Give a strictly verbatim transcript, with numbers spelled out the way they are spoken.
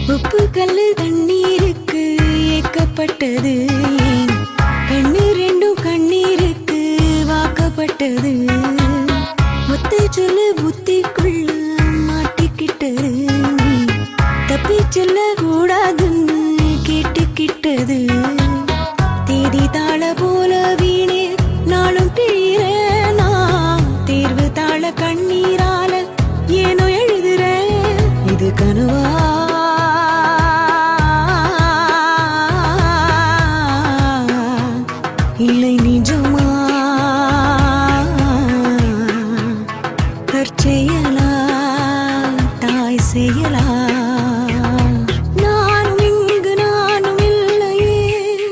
உப்பு கல்லு தண்ணீருக்கு ஏக்கப்பட்டது, கண்ணு ரெண்டும் கண்ணீருக்கு வாக்கப்பட்டது. ஒத்தை சொல்லு புத்திக்குள்ள மாட்டிக்கிட்டது, தப்பி செல்ல கூடாதுன்னு கேட்டுக்கிட்டது. தேதி தாள போல வீணே நாளும் தீரேனா, தேர்வு தாள கண்ணீரால ஏனோ எழுதுற. இது கனவா இல்லை நிஜமா?